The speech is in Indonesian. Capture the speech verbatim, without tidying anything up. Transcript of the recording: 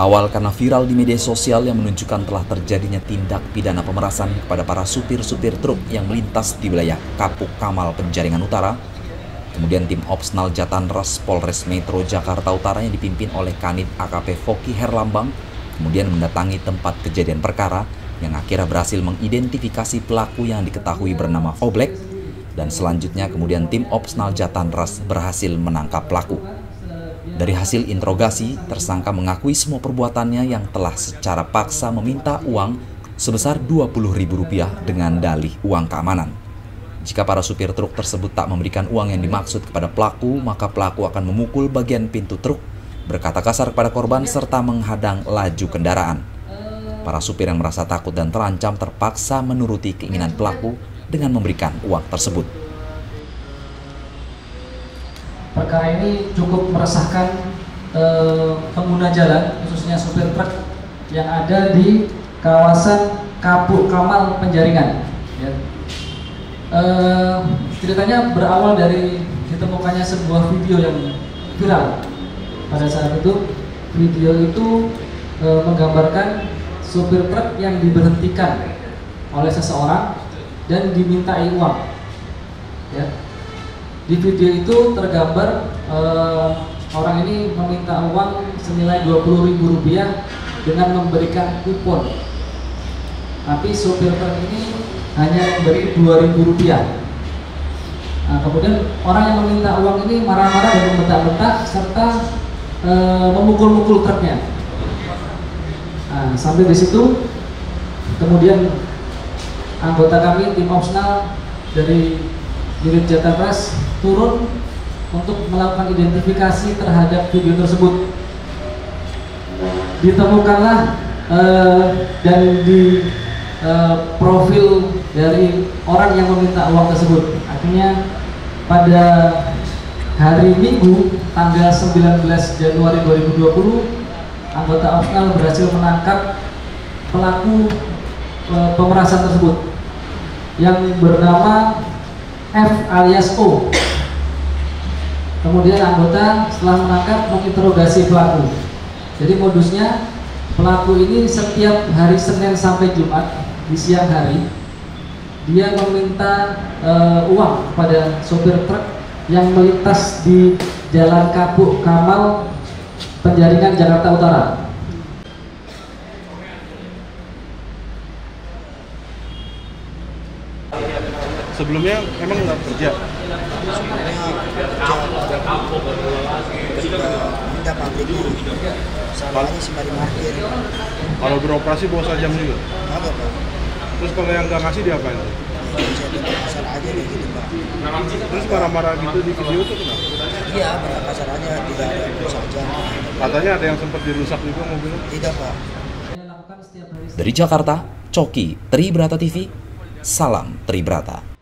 Berawal karena viral di media sosial yang menunjukkan telah terjadinya tindak pidana pemerasan kepada para supir-supir truk yang melintas di wilayah Kapuk Kamal, Penjaringan Utara. Kemudian tim Opsnal Jatanras Polres Metro Jakarta Utara yang dipimpin oleh Kanit A K P Foki Herlambang kemudian mendatangi tempat kejadian perkara yang akhirnya berhasil mengidentifikasi pelaku yang diketahui bernama Oblek, dan selanjutnya kemudian tim Opsnal Jatanras berhasil menangkap pelaku. Dari hasil interogasi, tersangka mengakui semua perbuatannya yang telah secara paksa meminta uang sebesar dua puluh ribu rupiah dengan dalih uang keamanan. Jika para supir truk tersebut tak memberikan uang yang dimaksud kepada pelaku, maka pelaku akan memukul bagian pintu truk, berkata kasar kepada korban, serta menghadang laju kendaraan. Para supir yang merasa takut dan terancam terpaksa menuruti keinginan pelaku dengan memberikan uang tersebut. Perkara ini cukup meresahkan eh, pengguna jalan, khususnya supir truk yang ada di kawasan Kapuk Kamal, Penjaringan. Ya. Eh, ceritanya berawal dari ditemukannya sebuah video yang viral. Pada saat itu, video itu eh, menggambarkan supir truk yang diberhentikan oleh seseorang dan dimintai uang. Ya. Di video itu tergambar eh, orang ini meminta uang senilai dua puluh ribu rupiah dengan memberikan kupon. Tapi supir truk ini hanya memberi dua ribu rupiah. Nah, kemudian orang yang meminta uang ini marah-marah dan membentak-bentak serta eh, memukul-mukul truknya. Nah, sambil di situ kemudian anggota kami tim Opsnal dari unit Jatanras turun untuk melakukan identifikasi terhadap video tersebut. Ditemukanlah uh, dan di uh, profil dari orang yang meminta uang tersebut. Akhirnya pada hari Minggu tanggal sembilan belas Januari dua ribu dua puluh, anggota Opsnal berhasil menangkap pelaku uh, pemerasan tersebut yang bernama F alias O. Kemudian anggota setelah menangkap menginterogasi pelaku. Jadi modusnya, pelaku ini setiap hari Senin sampai Jumat di siang hari dia meminta uh, uang kepada sopir truk yang melintas di Jalan Kapuk Kamal, Penjaringan, Jakarta Utara. Sebelumnya emang nggak kerja? Tidak pabrik ini, salahnya sih mari parkir. Kalau beroperasi bawa jam juga? Apa Pak? Terus kalau yang nggak ngasih diapain? Saya tetap kasar aja kayak gitu Pak. Terus marah-marah gitu di video itu kenapa? Iya, benar kasar aja, tidak ada rusak jam. Katanya ada yang sempat dirusak juga mobilnya? Tidak Pak. Dari Jakarta, Coki, Tribrata T V, salam Tribrata.